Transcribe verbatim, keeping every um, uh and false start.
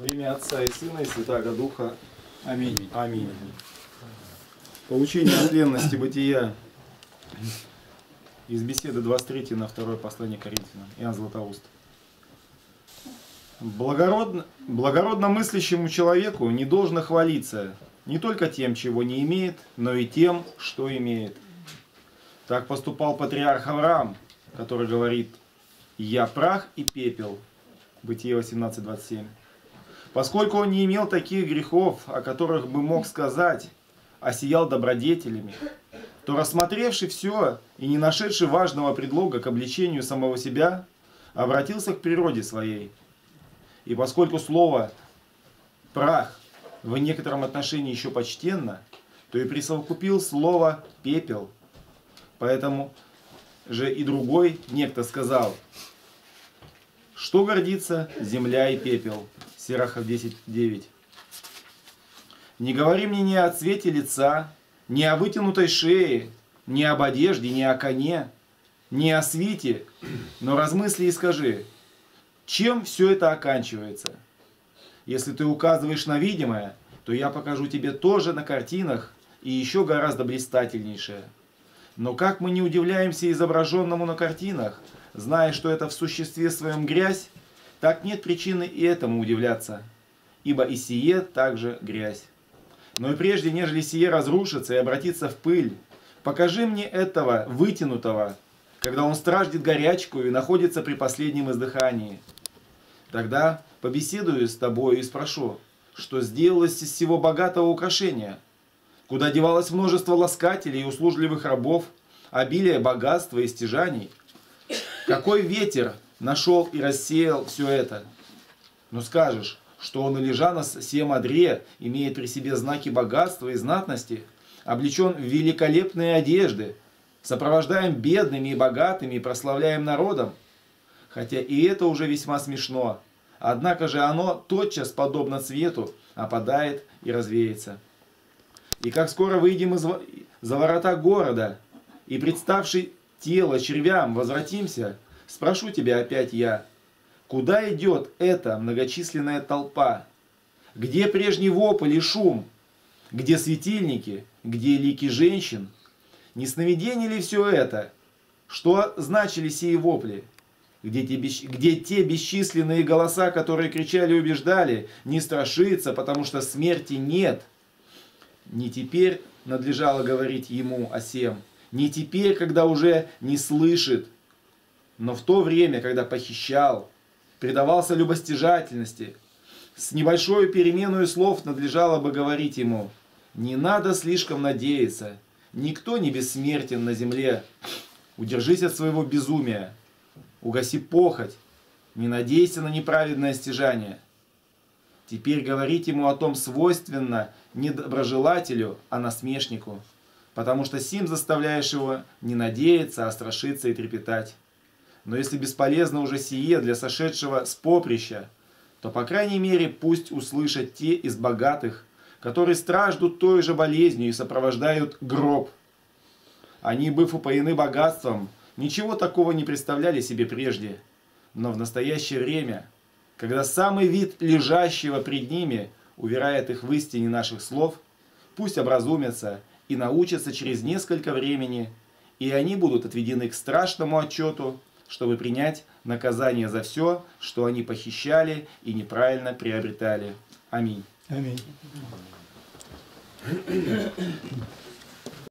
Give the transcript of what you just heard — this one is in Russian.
Во имя Отца и Сына и Святаго Духа. Аминь. Аминь. Получение от ленности бытия из беседы двадцать три на второе послание Коринфянам. Иоанн Златоуст. Благородно, благородно мыслящему человеку не должно хвалиться не только тем, чего не имеет, но и тем, что имеет. Так поступал патриарх Авраам, который говорит: «Я прах и пепел». Бытие восемнадцать двадцать семь. Поскольку он не имел таких грехов, о которых бы мог сказать, а сиял добродетелями, то, рассмотревший все и не нашедший важного предлога к обличению самого себя, обратился к природе своей. И поскольку слово «прах» в некотором отношении еще почтенно, то и присовокупил слово «пепел». Поэтому же и другой некто сказал: «Что гордится земля и пепел?» Сирахов десять девять. «Не говори мне ни о цвете лица, ни о вытянутой шее, ни об одежде, ни о коне, ни о свите, но размысли и скажи, чем все это оканчивается? Если ты указываешь на видимое, то я покажу тебе тоже на картинах и еще гораздо блистательнейшее. Но как мы не удивляемся изображенному на картинах, зная, что это в существе своем грязь, так нет причины и этому удивляться, ибо и сие также грязь. Но и прежде, нежели сие разрушится и обратится в пыль, покажи мне этого вытянутого, когда он страждет горячку и находится при последнем издыхании. Тогда побеседую с тобой и спрошу, что сделалось из всего богатого украшения, куда девалось множество ласкателей и услужливых рабов, обилие богатства и стяжаний. Какой ветер нашел и рассеял все это? Но скажешь, что он и лежа на сем одре имеет при себе знаки богатства и знатности, облечен в великолепные одежды, сопровождаем бедными и богатыми и прославляем народом. Хотя и это уже весьма смешно, однако же оно тотчас, подобно цвету, опадает и развеется. И как скоро выйдем из за ворота города, и, представший тело червям, возвратимся, спрошу тебя опять я: куда идет эта многочисленная толпа? Где прежний вопль и шум? Где светильники? Где лики женщин? Не сновидение ли все это? Что значили сии вопли? Где те, бесч... Где те бесчисленные голоса, которые кричали и убеждали: не страшиться, потому что смерти нет? Не теперь надлежало говорить ему о сем, не теперь, когда уже не слышит, но в то время, когда похищал, предавался любостяжательности, с небольшой переменой слов надлежало бы говорить ему: не надо слишком надеяться, никто не бессмертен на земле, удержись от своего безумия, угаси похоть, не надейся на неправедное стяжание. Теперь говорить ему о том свойственно не доброжелателю, а насмешнику, потому что сим заставляешь его не надеяться, а страшиться и трепетать. Но если бесполезно уже сие для сошедшего с поприща, то, по крайней мере, пусть услышат те из богатых, которые страждут той же болезнью и сопровождают гроб. Они, быв упоены богатством, ничего такого не представляли себе прежде, но в настоящее время, когда самый вид лежащего пред ними уверяет их в истине наших слов, пусть образумятся и научатся через несколько времени, и они будут отведены к страшному отчету, чтобы принять наказание за все, что они похищали и неправильно приобретали. Аминь. Аминь.